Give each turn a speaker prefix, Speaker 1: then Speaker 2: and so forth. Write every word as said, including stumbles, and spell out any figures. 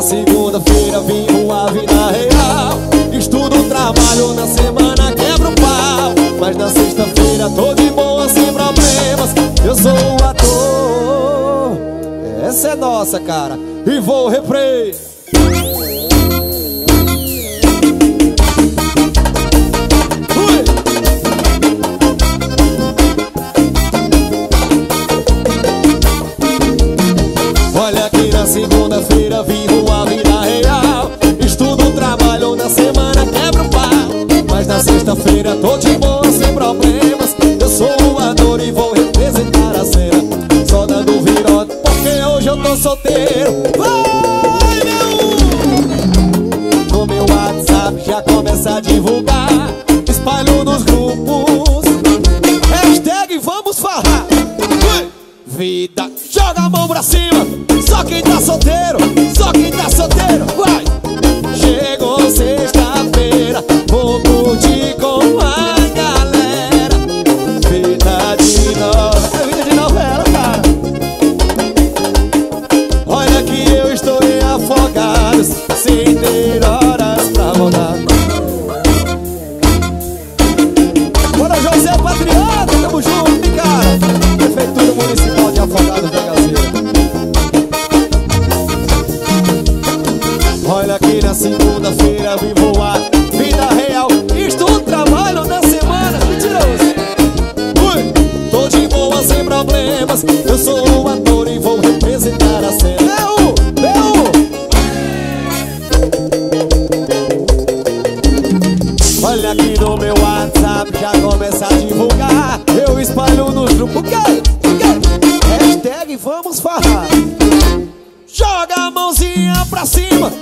Speaker 1: segunda-feira vivo a vida real. Estudo, trabalho, na semana quebro o pau. Mas na sexta-feira tô de boa, sem problemas. Eu sou o ator. Essa é nossa, cara. E vou replay. Olha aqui, na segunda-feira vivo a vida real. Estudo, trabalho, na semana quebro o pau. Mas na sexta-feira tô de boa, sem problemas. Eu sou o ator e vou representar a cena. Só dando virote, porque hoje eu tô solteiro. Vai, meu! No meu WhatsApp já começa a divulgar. Espalho nos grupos. Hashtag vamos farrar. Vida, joga a mão pra cima. Só quem tá solteiro, só quem tá solteiro, vai! Chegou sexta-feira, vou curtir com a galera. Vida de novela, é vida de novela, cara. Olha que eu estou em Afogados, sem ter horas pra rodar. Bora, José Patriota, tamo junto, hein, cara. Prefeitura Municipal de Afogados da Gazeira. Olha aqui, na segunda-feira vivo a vida real. Estudo, trabalho na semana, mentiroso. Ui, tô de boa, sem problemas. Eu sou o ator e vou representar a cena. Meu, meu. Olha aqui no meu WhatsApp já começa a divulgar. Eu espalho nos grupos. Hashtag vamos farrar. Joga a mãozinha pra cima.